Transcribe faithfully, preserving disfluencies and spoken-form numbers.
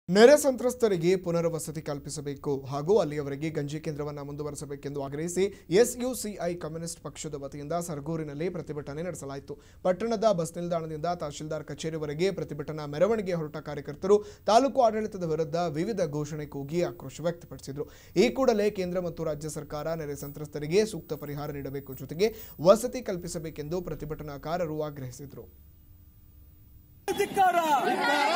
ನೆರೆ ಸಂತ್ರಸ್ತರಿಗೆ ಪುನರ್ವಸತಿ ಕಲ್ಪಿಸಬೇಕು ಹಾಗೂ ಅಲ್ಲಿಯವರೆಗೆ ಗಂಜಿ ಕೇಂದ್ರವನ್ನು ಮುಂದುವರಿಸಬೇಕೆಂದು ಆಗ್ರಹಿಸಿ ಎಸ್ಯುಸಿಐ ಕಮ್ಯುನಿಸ್ಟ್ ಪಕ್ಷದ ವತಿಯಿಂದ ಸರಗೂರಿನಲ್ಲಿ ಪ್ರತಿಭಟನೆ ನಡೆಸಲಾಯಿತು. ಪಟ್ಟಣದ ಬಸ್ ನಿಲ್ದಾಣದಿಂದ ತಹಶೀಲ್ದಾರ್ ಕಚೇರಿವರೆಗೆ ಪ್ರತಿಭಟನಾ ಮೆರವಣಿಗೆ ಹೊರಟ ಕಾರ್ಯಕರ್ತರು ತಾಲೂಕು ಆಡಳಿತದ ವಿರುದ್ಧ ವಿವಿಧ ಘೋಷಣೆ ಕೂಗಿ ಆಕ್ರೋಶ ವ್ಯಕ್ತಪಡಿಸಿದರು. ಈ ಕೂಡಲೇ ಕೇಂದ್ರ ಮತ್ತು ರಾಜ್ಯ ಸರ್ಕಾರ ನೆರೆ ಸಂತ್ರಸ್ತರಿಗೆ ಸೂಕ್ತ ಪರಿಹಾರ ನೀಡಬೇಕು, ಜೊತೆಗೆ ವಸತಿ ಕಲ್ಪಿಸಬೇಕೆಂದು ಪ್ರತಿಭಟನಾಕಾರರು ಆಗ್ರಹಿಸಿದರು.